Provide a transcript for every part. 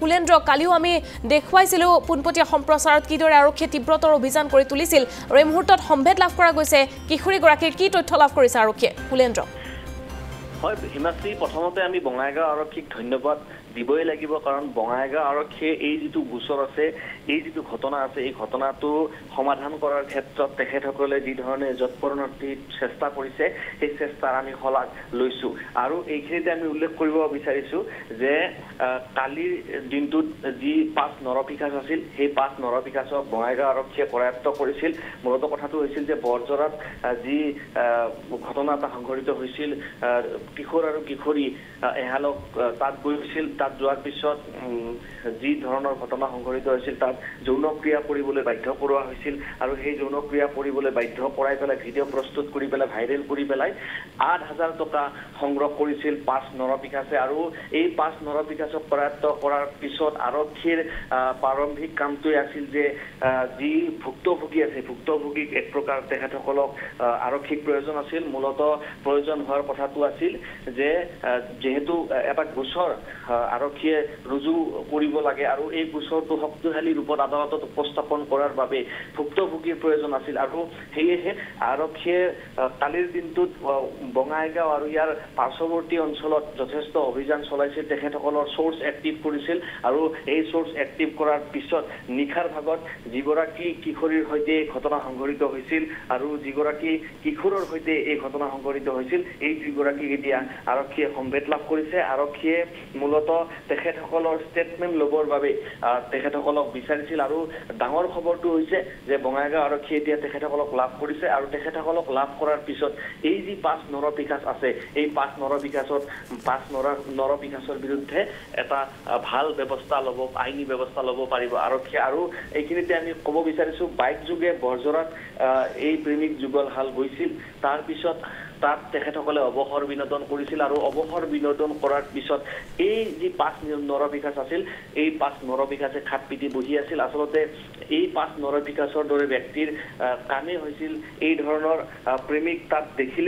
কুলেন্দ্ৰ কালিও আমি দেখুৱাইছিলো পোনপটীয়া সম্প্ৰচাৰত কিদৰে আৰক্ষীয়ে তীব্ৰতৰ অভিযান কৰি তুলিছিল আৰু এই মুহূৰ্তত সম্ভেদ লাভ কৰা গৈছে কিশোৰীগৰাকীৰ কি তথ্য লাভ কৰিছে আৰক্ষীয়ে কুলেন্দ্ৰ হয় হিমাশ্ৰী প্ৰথমতে আমি বঙাইগাঁও আৰক্ষীক ধন্যবাদ দিবই লাগিব কাৰণ বঙাইগাঁও আৰক্ষীয়ে এই যিটো গোচৰ আছে এই যিটো ঘটনা আছে এই ঘটনাটো সমাধান কৰাৰ ক্ষেত্ৰত তেখেতসকলে যি ধৰণে যৎপৰোনাস্তি চেষ্টা কৰিছে সেই চেষ্টাৰ আমি শলাগ লৈছো আৰু এইখিনিতে আমি উল্লেখ কৰিব বিচাৰিছো যে কালিৰ দিনটোত যি 5 নৰপিকাচ আছিল সেই 5 নৰপিকাচক বঙাইগাঁও আৰক্ষীয়ে কৰায়ত্ব কৰিছিল মূলত কথাটো হৈছিল যে বৰজৰাত যি ঘটনা এটা সংঘটিত হৈছিল কিশোৰ আৰু কিশোৰী এহালক তাত গৈছিল তাত যোৱাৰ পিছত যি ধৰণৰ ঘটনা সংঘটিত হৈছিল তাত যৌনক্ৰিয়া কৰিবলৈ বাধ্য কৰোৱা হৈছিল আৰু সেই যৌনক্ৰিয়া কৰিবলৈ বাধ্য কৰাই পেলাই ভিডিঅ' প্ৰস্তুত কৰি পেলাই ভাইৰেল কৰি পেলাই ৮,০০০ টকা সংগ্ৰহ কৰিছিল 5 নৰপিকাচে আৰু এই 5 নৰপিকাচক কৰায়ত্ব কৰাৰ পিছত আৰক্ষীৰ প্ৰাৰম্ভিক কামটোৱে আছিল যে যি ভুক্তভোগী আছে ভুক্তভোগীক এক প্ৰকাৰ তেখেতসকলক আৰক্ষীক প্ৰয়োজন আছিল মূলত প্ৰয়োজন হোৱাৰ কথাটো আছিল যে যেহেতু এটা গোচৰ আৰক্ষীয়ে ৰুজু কৰিব লাগে আৰু এই গোচৰটো শক্তিশালী ৰূপত আদালতত উপস্থাপন কৰাৰ বাবে ভুক্তভোগীৰ প্ৰয়োজন আছিল আৰু সেয়েহে আৰক্ষীয়ে কালিৰ দিনটোত বঙাইগাঁও আৰু ইয়াৰ পাৰ্শ্বৱৰ্তী অঞ্চলত যথেষ্ট অভিযান চলাইছিল তেখেতসকলৰ চ'ৰ্চ এক্টিভ কৰিছিল আৰু এই চ'ৰ্চ এক্টিভ কৰাৰ পিছত নিশাৰ ভাগত যিগৰাকী কিশোৰীৰ সৈতে এই ঘটনা সংঘটিত হৈছিল আৰু যিগৰাকী কিশোৰৰ সৈতে এই ঘটনা সংঘটিত হৈছিল এই দুইগৰাকীক এতিয়া আৰক্ষীয়ে সম্ভেদ লাভ কৰিছে আৰক্ষীয়ে মূলত তেখেতসকলৰ ষ্টেটমেণ্ট ল'বৰ বাবে তেখেতসকলক বিচাৰিছিল আৰু ডাঙৰ খবৰটো হৈছে যে বঙাইগাঁও আৰক্ষীয়ে এতিয়া তেখেতসকলক লাভ কৰিছে আৰু তেখেতসকলক লাভ কৰাৰ পিছত এই যি 5 নৰপিকাচ আছে এই 5 নৰপিকাচৰ বিৰুদ্ধে এটা ভাল ব্যৱস্থা ল'ব আইনী ব্যৱস্থা ল'ব পাৰিব আৰক্ষীয়ে আৰু এইখিনিতে আমি ক'ব বিচাৰিছো বাইক যোগে বৰজৰাত এই প্ৰেমিক যুগল হাল গৈছিল তাৰ পিছত তাত তেখেতসকলে অৱসৰ বিনোদন কৰিছিল আৰু অৱসৰ বিনোদন কৰাৰ পিছত এই যি 5 নৰপিকাচ আছিল এই 5 নৰপিকাচে খাপ পিটি বহি আছিল আচলতে এই 5 নৰপিকাচৰ দৰে ব্যক্তিৰ কামে হৈছিল এই ধৰণৰ প্ৰেমিক তাত দেখিলে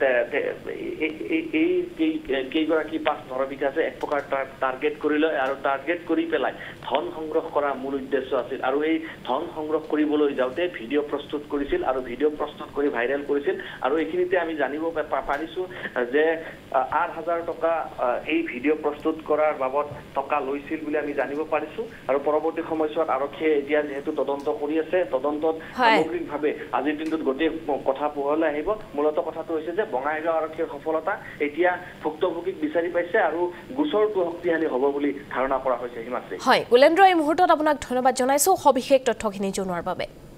এই কেইগৰাকী 5 নৰপিকাচে এক প্ৰকাৰ টাৰ্গেট কৰি লয় আৰু টাৰ্গেট কৰি পেলাই ধন সংগ্ৰহ কৰা মূল উদ্দেশ্য আছিল আৰু এই ধন সংগ্ৰহ কৰিবলৈ যাওঁতে ভিডিঅ' প্ৰস্তুত কৰিছিল আৰু ভিডিঅ' প্ৰস্তুত কৰি ভাইৰেল কৰিছিল আৰু এইখিনিতে আমি জানিব পাৰিছো যে ৮,০০০ টকা এই ভিডিঅ' প্ৰস্তুত কৰাৰ বাবদ টকা লৈছিল বুলি আমি জানিব পাৰিছো আৰু পৰৱৰ্তী সময়ছোৱাত আৰক্ষীয়ে এতিয়া যেহেতু তদন্ত কৰি আছে তদন্তত সামগ্ৰিকভাৱে আজিৰ দিনটোত গোটেই কথা পোহৰলৈ আহিব মূলত কথাটো হৈছে যে বঙাইগাঁও আৰক্ষীৰ সফলতা এতিয়া ভুক্তভোগীক বিচাৰি পাইছে আৰু গোচৰটো শক্তিশালী হ'ব বুলি ধাৰণা কৰা হৈছে হিমাশ্ৰী হয় কুলেন্দ্ৰ এই মুহূৰ্তত আপোনাক ধন্যবাদ জনাইছো সবিশেষ তথ্যখিনি জনোৱাৰ বাবে